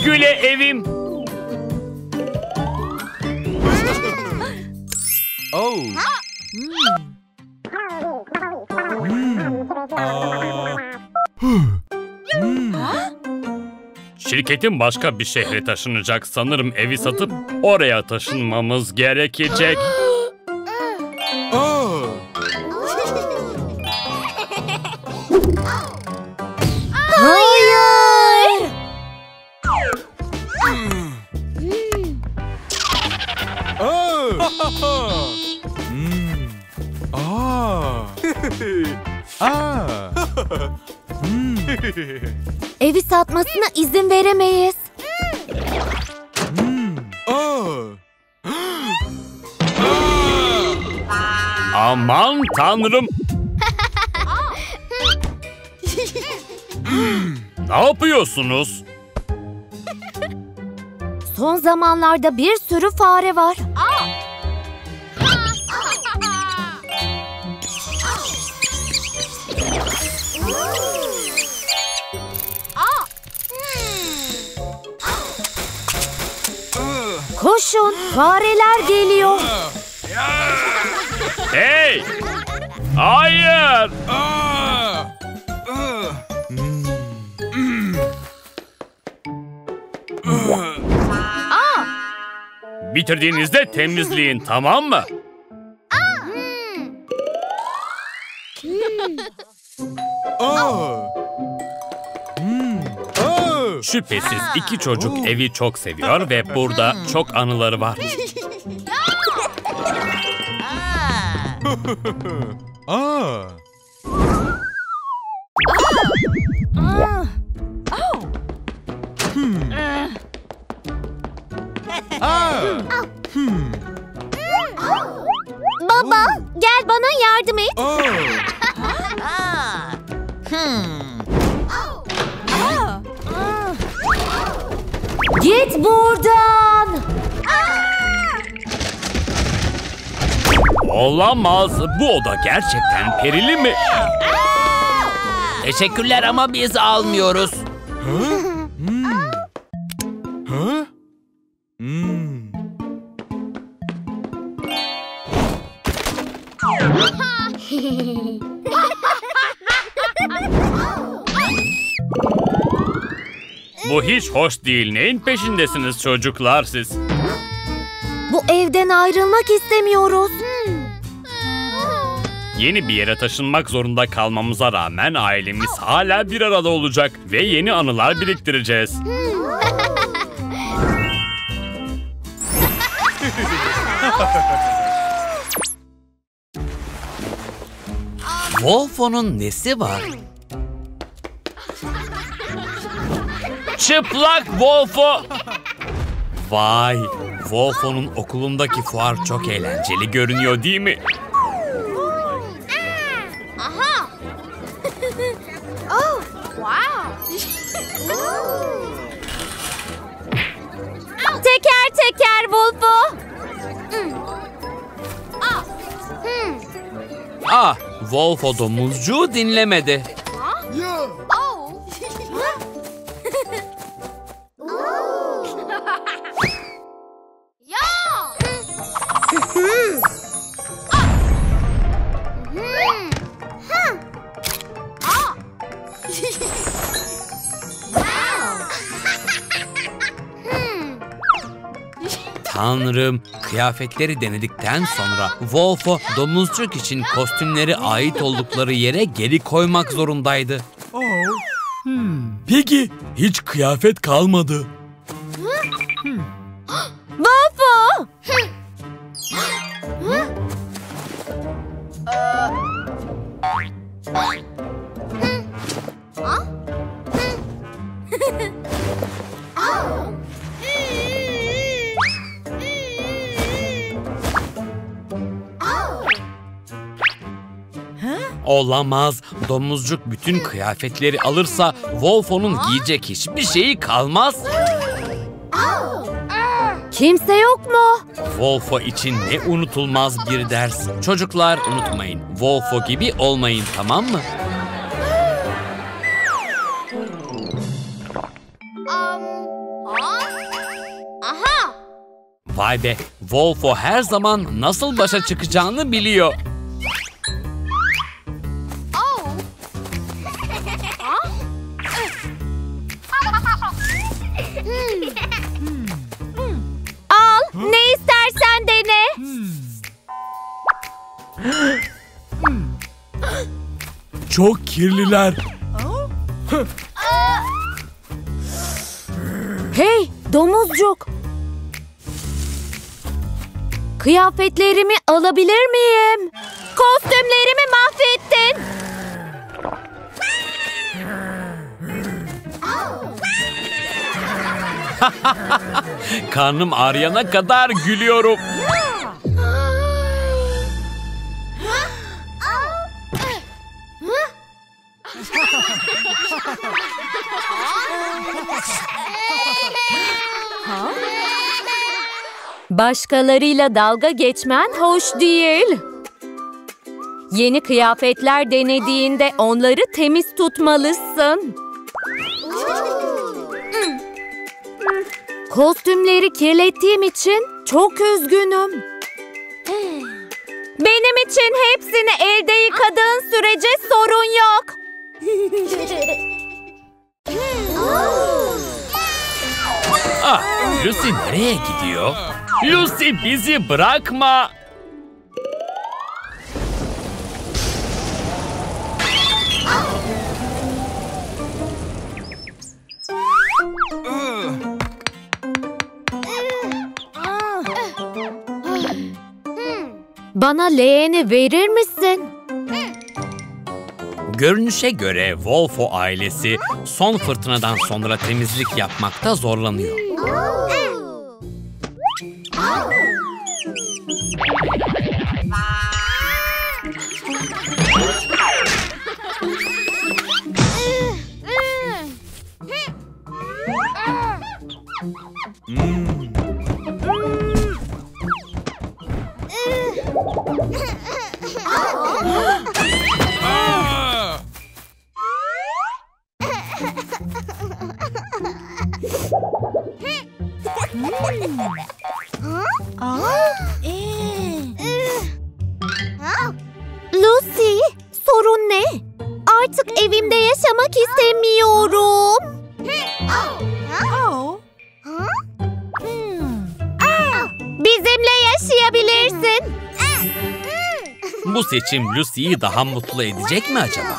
güle evim. Oh. Şirketin başka bir şehre taşınacak. Sanırım evi satıp oraya taşınmamız gerekecek. Oh. Hayır. Oh. Evi satmasına izin veremeyiz. Aman tanrım. Ne yapıyorsunuz? Son zamanlarda bir sürü fare var. Koşun, fareler geliyor. Hey! Hayır! Bitirdiğinizde temizleyin, tamam mı? Şüphesiz iki çocuk evi çok seviyor ve burada çok anıları var. Baba, gel bana yardım et. Git buradan. Olamaz. Bu oda gerçekten perili mi? Teşekkürler ama biz almıyoruz. Bu hiç hoş değil. Neyin peşindesiniz çocuklar siz? Bu evden ayrılmak istemiyoruz. Yeni bir yere taşınmak zorunda kalmamıza rağmen ailemiz hala bir arada olacak ve yeni anılar biriktireceğiz. Wolfo'nun nesi var? Çıplak Wolfo! Vay! Wolfo'nun okulundaki fuar çok eğlenceli görünüyor değil mi? Teker teker Wolfo. Wolfo domuzcuğu dinlemedi. Tanrım, kıyafetleri denedikten sonra Wolfo domuzcuk için kostümleri ait oldukları yere geri koymak zorundaydı. Peki hiç kıyafet kalmadı. Wolfo. Olamaz. Domuzcuk bütün kıyafetleri alırsa Wolfo'nun giyecek hiçbir şeyi kalmaz. Kimse yok mu? Wolfo için ne unutulmaz bir ders. Çocuklar unutmayın. Wolfo gibi olmayın, tamam mı? Vay be, Wolfo her zaman nasıl başa çıkacağını biliyor. Al, ne istersen dene. Çok kirliler. Hey, domuzcuk. Kıyafetlerimi alabilir miyim? Kostümlerimi mahvettin. Karnım ağrıyana kadar gülüyorum. Başkalarıyla dalga geçmen hoş değil. Yeni kıyafetler denediğinde onları temiz tutmalısın. Kostümleri kirlettiğim için çok üzgünüm. Benim için hepsini elde yıkadığın sürece sorun yok. Ah, Lucy nereye gidiyor? Lucy bizi bırakma. Bana leğeni verir misin? Görünüşe göre Wolfo ailesi son fırtınadan sonra temizlik yapmakta zorlanıyor. Lucy, sorun ne? Artık evimde yaşamak istemiyorum. Bizimle yaşayabilirsin. Bu seçim Lucy'yi daha mutlu edecek mi acaba?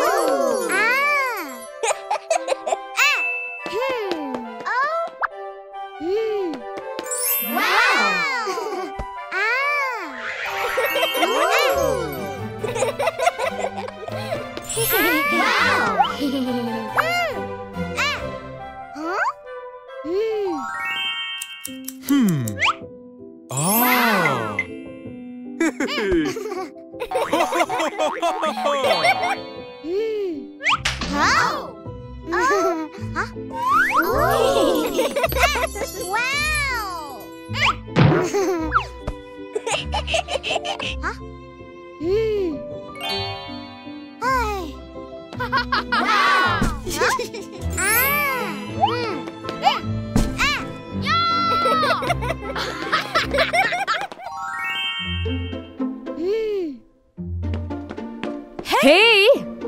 Hey!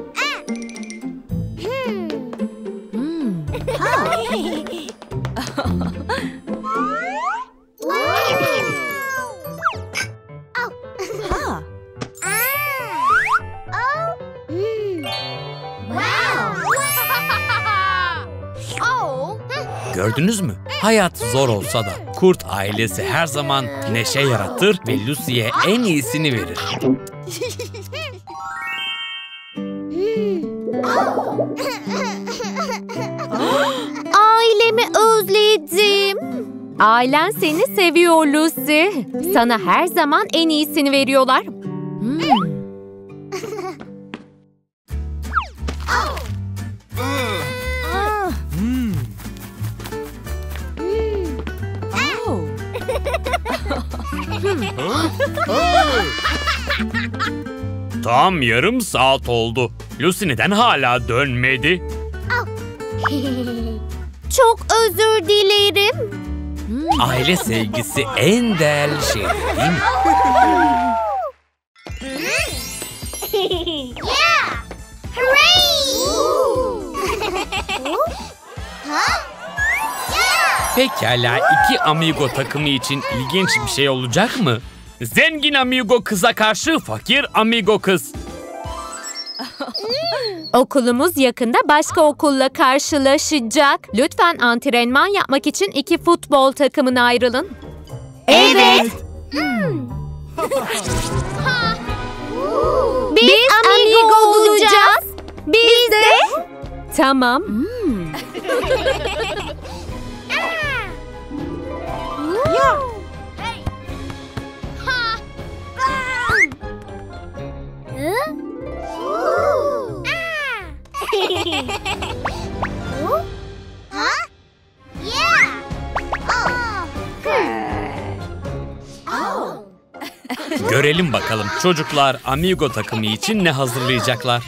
Gördünüz mü? Hayat zor olsa da kurt ailesi her zaman neşe yaratır ve Lucy'ye en iyisini verir. Ailemi özledim. Ailen seni seviyor Lucy. Sana her zaman en iyisini veriyorlar. Tam yarım saat oldu. Lucy neden hala dönmedi? Çok özür dilerim. Aile sevgisi en değerli şey, değil mi? Pekala, 2 amigo takımı için ilginç bir şey olacak mı? Zengin amigo kıza karşı fakir amigo kız. Okulumuz yakında başka okulla karşılaşacak. Lütfen antrenman yapmak için 2 futbol takımına ayrılın. Evet. Biz amigo olacağız. Biz de. Tamam. Görelim bakalım çocuklar amigo takımı için ne hazırlayacaklar.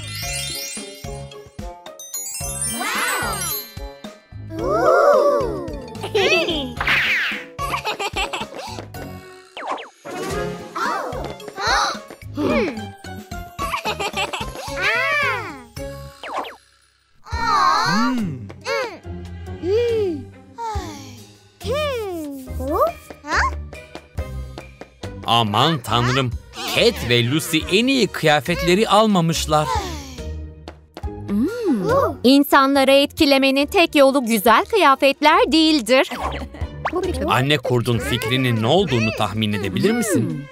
Aman tanrım, Cat ve Lucy en iyi kıyafetleri almamışlar. İnsanları etkilemenin tek yolu güzel kıyafetler değildir. Anne kurdun fikrinin ne olduğunu tahmin edebilir misin?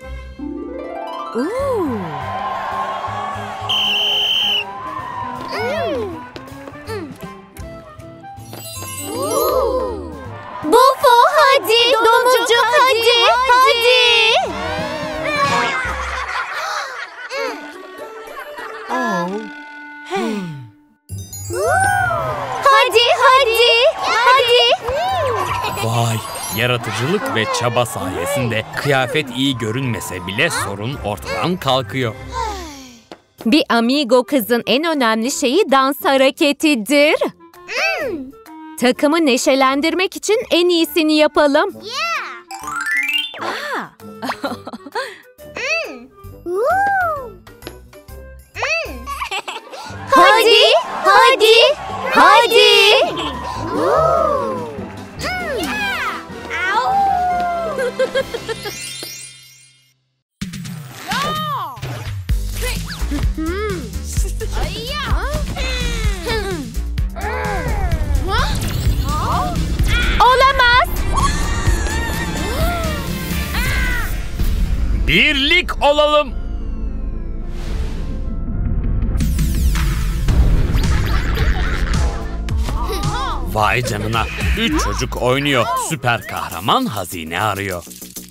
Bufo hadi, domuzcuk hadi, hadi. Hadi. Vay, yaratıcılık ve çaba sayesinde kıyafet iyi görünmese bile sorun ortadan kalkıyor. Bir amigo kızın en önemli şeyi dans hareketidir. Takımı neşelendirmek için en iyisini yapalım. Hadi. Olamaz. Birlik olalım. Vay canına, 3 çocuk oynuyor. Süper kahraman hazine arıyor.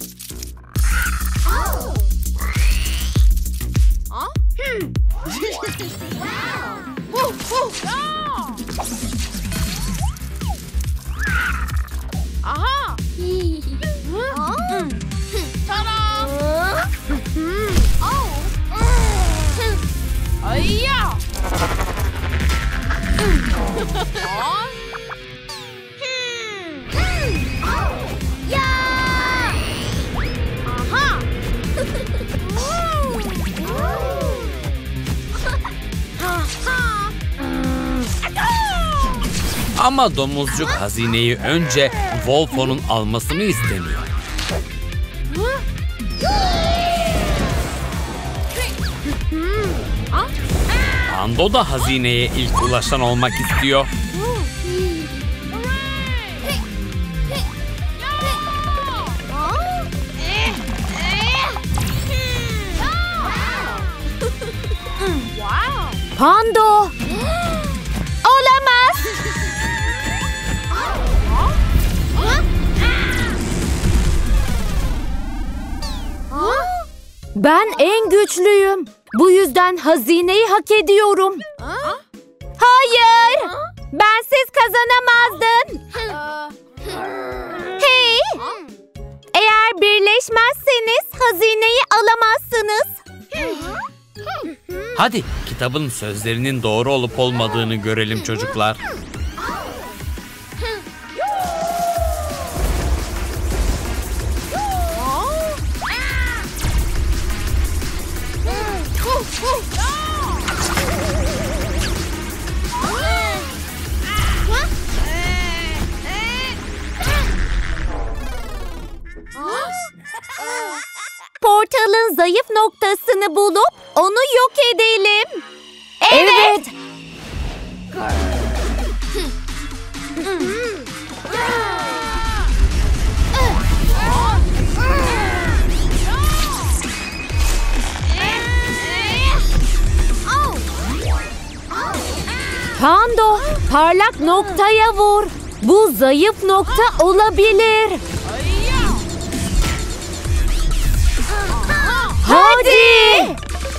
Ama domuzcuk hazineyi önce Wolfo'nun almasını istemiyor. Pando da hazineye ilk ulaşan olmak istiyor. Pando! Olamaz! Ben en güçlüyüm. Bu yüzden hazineyi hak ediyorum. Hayır! Bensiz kazanamazdın. Hey! Eğer birleşmezseniz hazineyi alamazsınız. Hadi kitabın sözlerinin doğru olup olmadığını görelim çocuklar. takımını bulup onu yok edelim. Evet. Pando, parlak noktaya vur. Bu zayıf nokta olabilir. Hadi!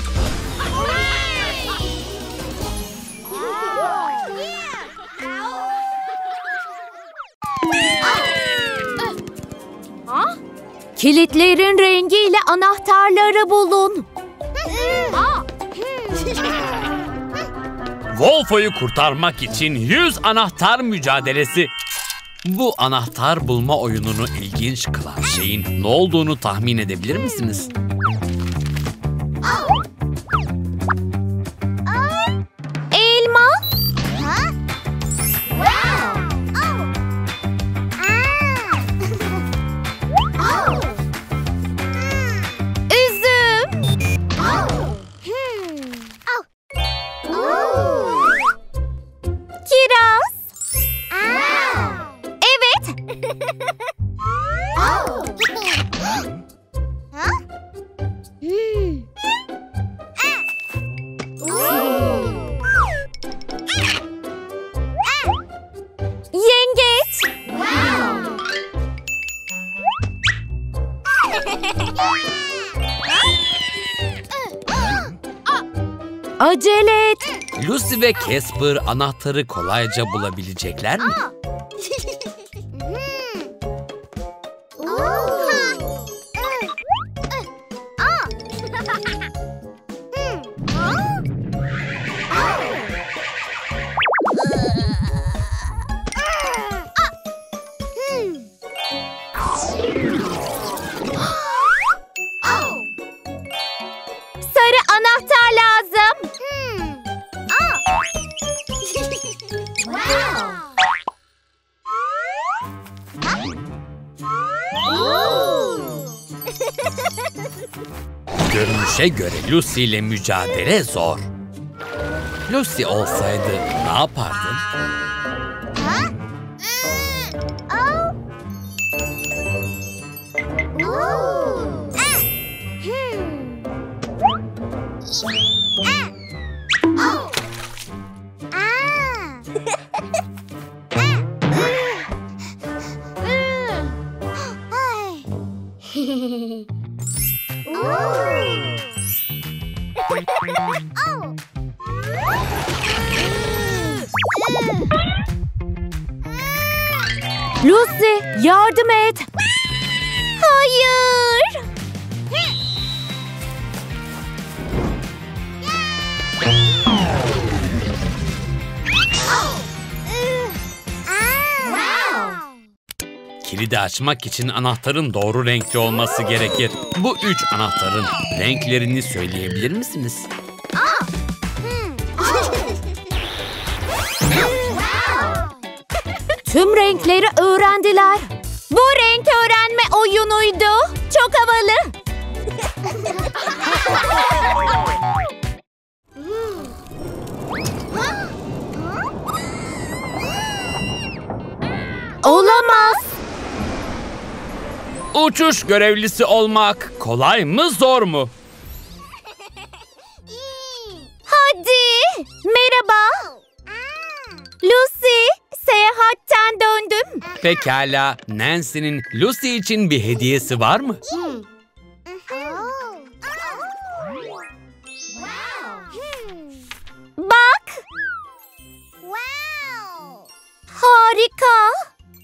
Kilitlerin rengiyle anahtarları bulun. Wolfo'yu kurtarmak için 100 anahtar mücadelesi. Bu anahtar bulma oyununu ilginç kılan şeyin ne olduğunu tahmin edebilir misiniz? Elma. Üzüm. Kiraz. Evet. Yengeç. Acele et. Lucy ve Casper anahtarı kolayca bulabilecekler mi? Sarı anahtar lazım. Görünüşe göre Lucy ile mücadele zor. Lucy olsaydı ne yapardın? Lucy, yardım et. Hayır. Kilidi açmak için anahtarın doğru renkli olması gerekir. Bu 3 anahtarın renklerini söyleyebilir misiniz? Tüm renkleri öğrendiler. Bu renk öğrenme oyunuydu. Çok havalı. Olamaz. Uçuş görevlisi olmak kolay mı zor mu? Hadi. Merhaba. Lucy, seyahatten döndüm. Pekala, Nancy'nin Lucy için bir hediyesi var mı? Bak. Harika.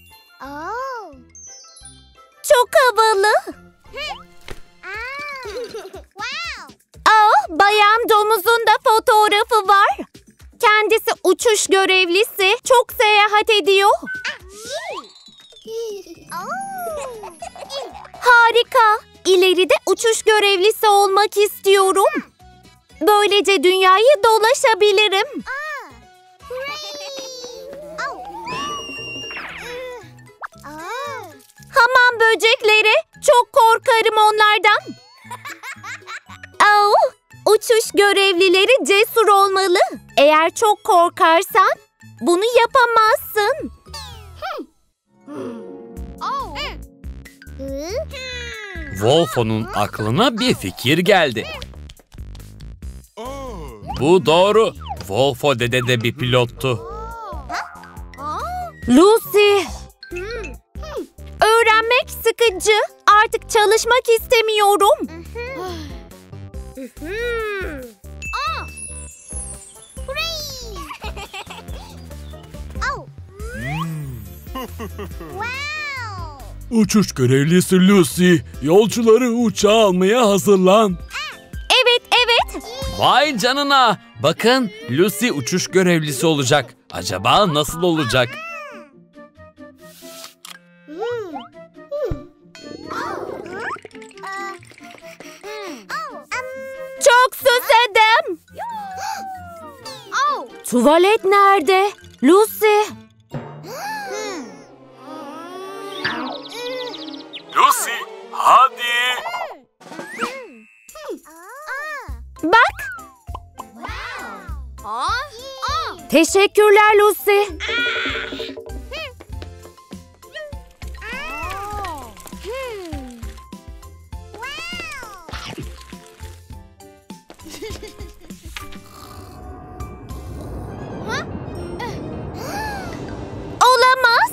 Çok havalı. Bayan Domuz'un da fotoğrafı var. Kendisi uçuş görevlisi. Çok seyahat ediyor. Harika. İleride uçuş görevlisi olmak istiyorum. Böylece dünyayı dolaşabilirim. Hamam böcekleri. Çok korkarım onlardan. Uçuş görevlileri cesur olmalı. Eğer çok korkarsan bunu yapamazsın. Wolfo'nun aklına bir fikir geldi. Bu doğru. Wolfo dede de bir pilottu. Lucy! Öğrenmek sıkıcı. Artık çalışmak istemiyorum. Uçuş görevlisi Lucy, yolcuları uçağa almaya hazırlan. Evet. Vay canına! Bakın, Lucy uçuş görevlisi olacak. Acaba nasıl olacak? Çok susadım. Tuvalet nerede? Lucy. Lucy, hadi. Bak. Teşekkürler Lucy. Olamaz.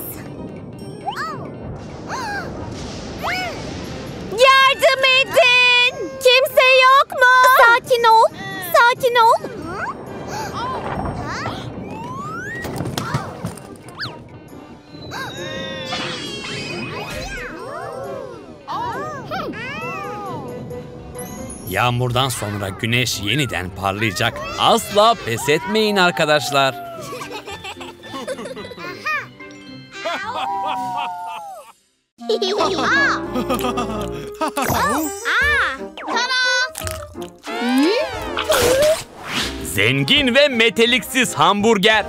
Yardım edin. Kimse yok mu? Sakin ol. Sakin ol. Yağmurdan sonra güneş yeniden parlayacak. Asla pes etmeyin arkadaşlar. Zengin ve meteliksiz hamburger.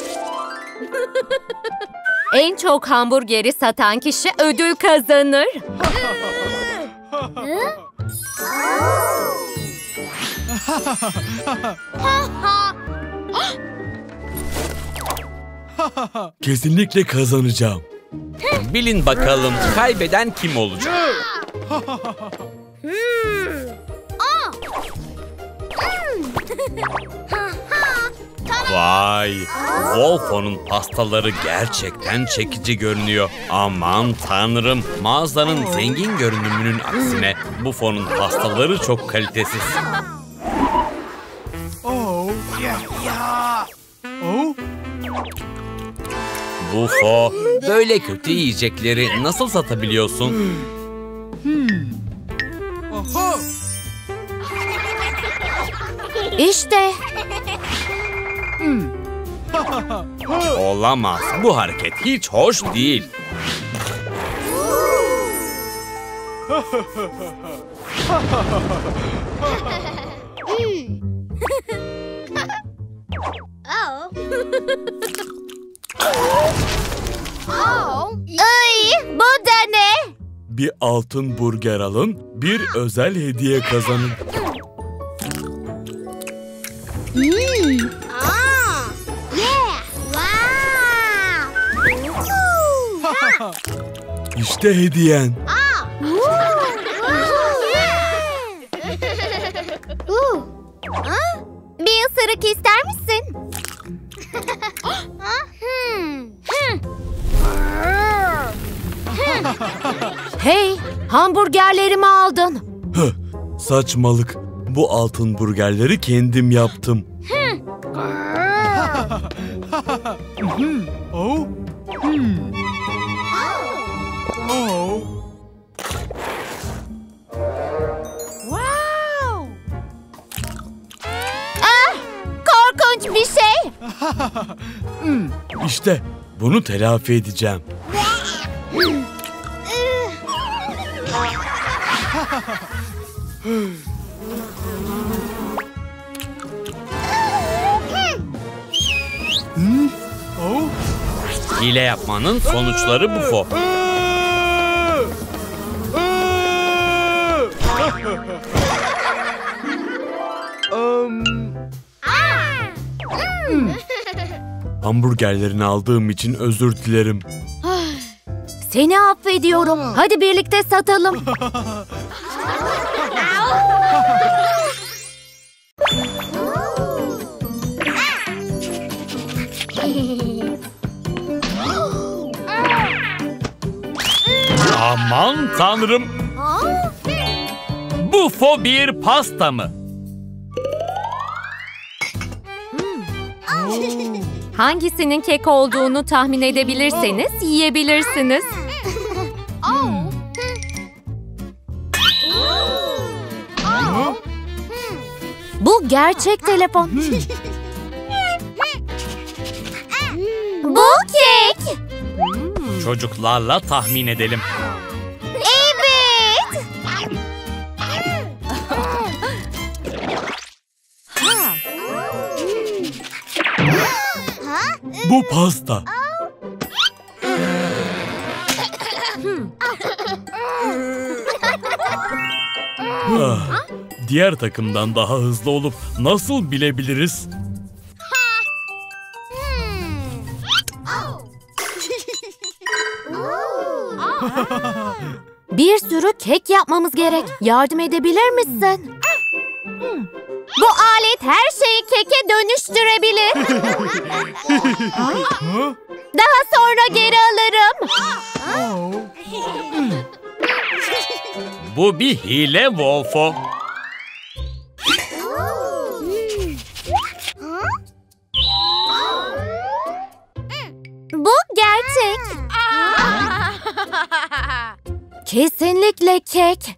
En çok hamburgeri satan kişi ödül kazanır. Kesinlikle kazanacağım. Bilin bakalım kaybeden kim olacak? Vay! Wolfo'nun pastaları gerçekten çekici görünüyor. Aman tanrım! Mağazanın zengin görünümünün aksine Buffo'nun pastaları çok kalitesiz. Buffo, böyle kötü yiyecekleri nasıl satabiliyorsun? İşte. Olamaz. Bu hareket hiç hoş değil. Ay, bu da ne? Bir altın burger alın, bir özel hediye kazanın. İşte hediyen. Bir ısırık ister misin? Hey, hamburgerlerimi aldın. Hıh, saçmalık. Bu altın burgerleri kendim yaptım. Ah, korkunç bir şey. İşte bunu telafi edeceğim. Hile yapmanın sonuçları Buffo. Hamburgerlerini aldığım için özür dilerim. Seni affediyorum. Hadi birlikte satalım. Aman tanrım. Bu fo bir pasta mı? Hangisinin kek olduğunu tahmin edebilirseniz yiyebilirsiniz. Bu gerçek telefon. Bu kek. Çocuklarla tahmin edelim. Evet. Bu pasta. Diğer takımdan daha hızlı olup nasıl bilebiliriz? Bir sürü kek yapmamız gerek. Yardım edebilir misin? Bu alet her şeyi keke dönüştürebilir. Daha sonra geri alırım. Bu bir hile Wolfo. Bu gerçek. Kesinlikle kek.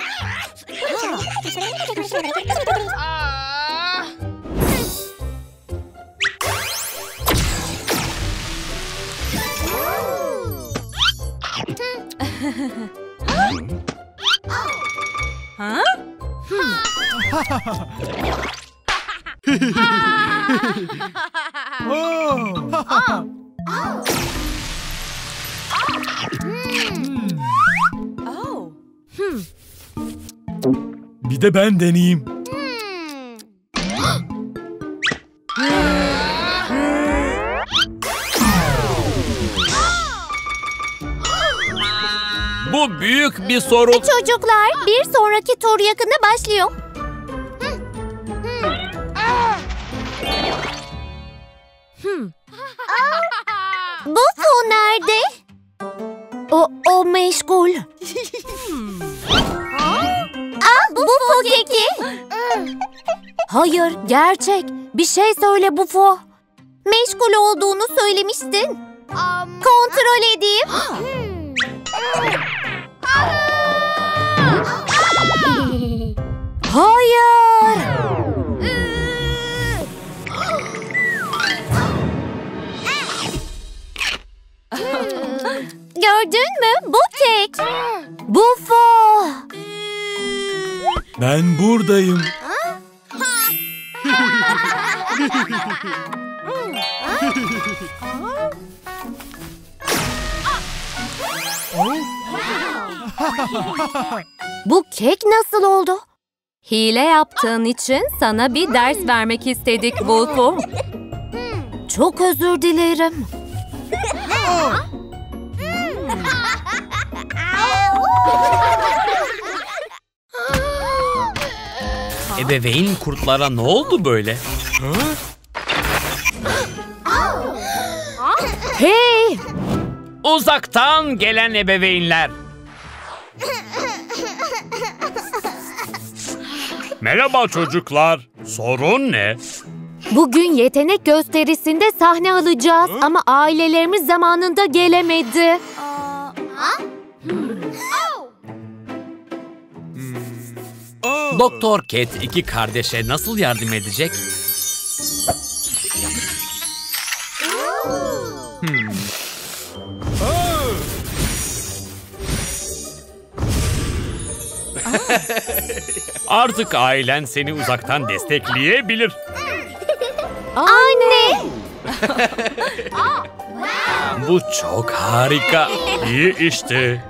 Bir de ben deneyeyim. Bu büyük bir sorun. Çocuklar, bir sonraki tur yakında başlıyor. Bu fu nerede? O meşgul. Bu fu keki. Hayır, gerçek. Bir şey söyle bu fu. Meşgul olduğunu söylemiştin. Kontrol edeyim. Hayır. Gördün mü? Bu kek. Bu fo. Ben buradayım. Bu kek nasıl oldu? Hile yaptığın için sana bir ders vermek istedik Wolfo. Çok özür dilerim. Ebeveyn kurtlara ne oldu böyle? Hey! Uzaktan gelen ebeveynler. Merhaba çocuklar. Sorun ne? Bugün yetenek gösterisinde sahne alacağız ama ailelerimiz zamanında gelemedi. Doktor Cat iki kardeşe nasıl yardım edecek? Artık ailen seni uzaktan destekleyebilir. Anne! Bu çok harika. İyi işte.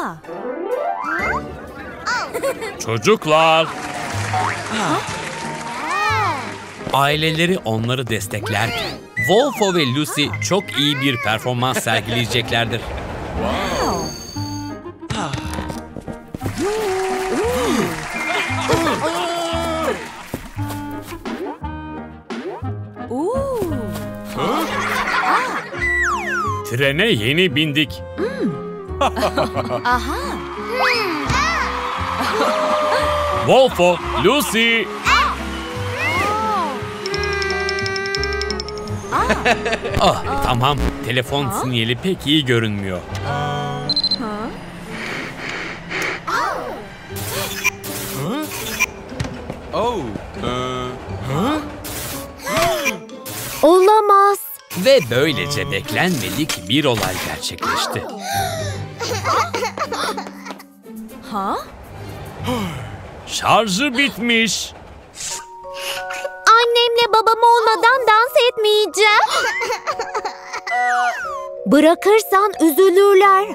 Çocuklar. Aileleri onları desteklerken Wolfo ve Lucy çok iyi bir performans sergileyeceklerdir. Trene yeni bindik. Wolfo, Lucy. Tamam, telefon sinyali pek iyi görünmüyor. Olamaz. Ve böylece beklenmedik bir olay gerçekleşti. Şarjı bitmiş. Annemle babam olmadan dans etmeyeceğim. Bırakırsan üzülürler.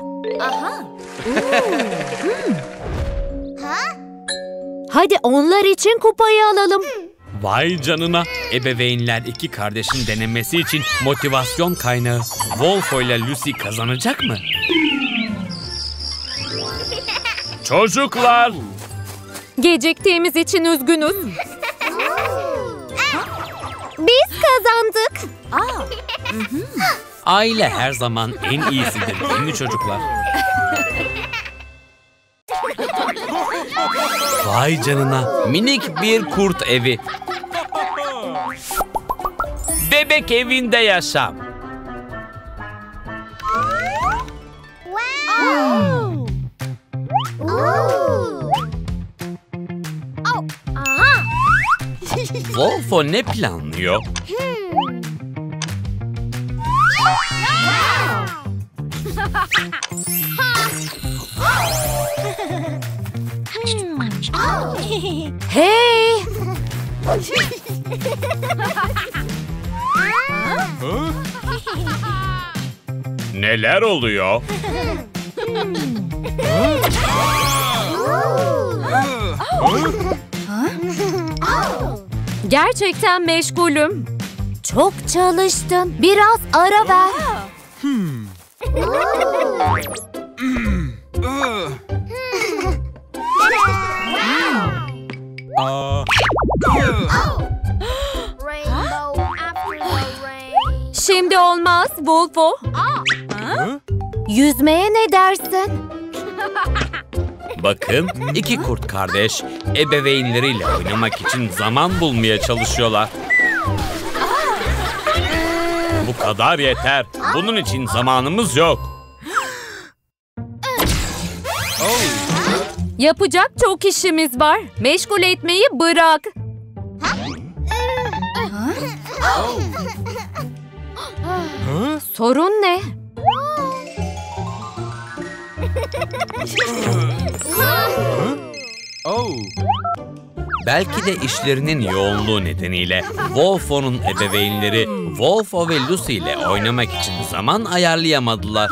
Hadi onlar için kupayı alalım. Vay canına. Ebeveynler iki kardeşin denemesi için motivasyon kaynağı. Wolfo ile Lucy kazanacak mı? Çocuklar. Geciktiğimiz için üzgünüz. Biz kazandık. Aile her zaman en iyisidir, değil mi çocuklar? Vay canına, minik bir kurt evi. Bebek evinde yaşam. Wolfo ne planlıyor? Hey! Neler oluyor? Gerçekten meşgulüm. Çok çalıştım. Biraz ara ver. Şimdi olmaz Wolfo. Yüzmeye ne dersin? Bakın, iki kurt kardeş ebeveynleriyle oynamak için zaman bulmaya çalışıyorlar. Bu kadar yeter. Bunun için zamanımız yok. Yapacak çok işimiz var. Meşgul etmeyi bırak. Sorun ne? Belki de işlerinin yoğunluğu nedeniyle Wolfo'nun ebeveynleri Wolfo ve Lucy ile oynamak için zaman ayarlayamadılar.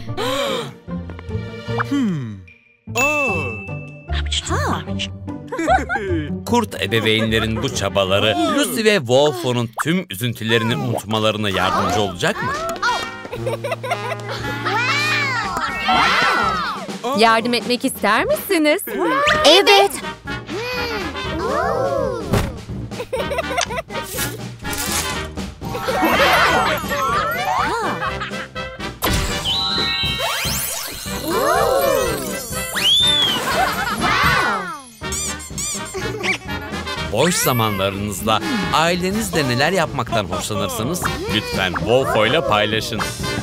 Kurt ebeveynlerin bu çabaları Lucy ve Wolfo'nun tüm üzüntülerini unutmalarına yardımcı olacak mı? Yardım etmek ister misiniz? Evet. Boş zamanlarınızda ailenizle neler yapmaktan hoşlanırsınız? Lütfen Wolfo ile paylaşın.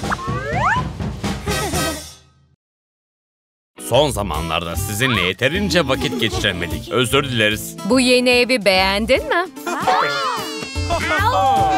Son zamanlarda sizinle yeterince vakit geçiremedik. Özür dileriz. Bu yeni evi beğendin mi?